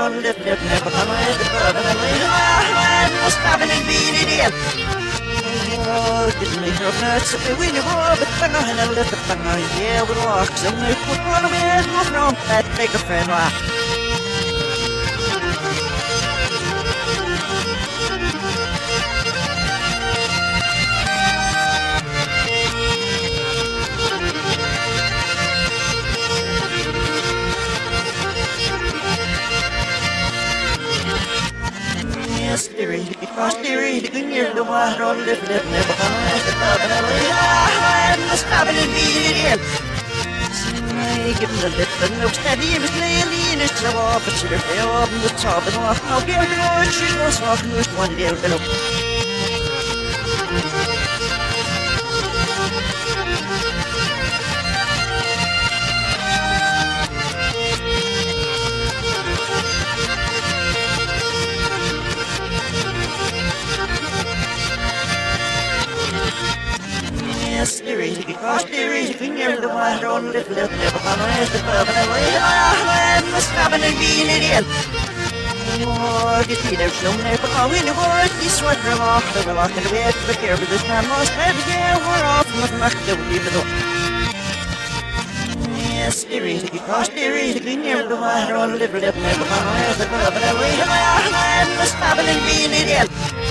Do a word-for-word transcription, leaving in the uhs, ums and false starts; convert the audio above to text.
on lip lip never come at the club and I was stopping and being it in. Oh, didn't make no nuts if we knew more, but I'm not gonna lift the tongue on yeah, we walk some new put one of it, no, no, that make a friend laugh. Steering, cross steering, near the water on the flip, never come at the club, and I'm stopping and beating it in. I give him the lip, and no steady, and it's laying in his job off, but she'll fail up in the top, and off, now bear the Lord, she's no soft, who's one day, below. Steering, cross steering, near the water on the flip, never come at the club, and I'm stopping and being it in. Oh, get me there, show me never come in the word, he's sweating them off, they were locking the way to the care, but this time was bad again, we're off, and nothing much to leave it up. Steering, cross steering, near the water on the flip, never come at the club, and I'm stopping and being it in.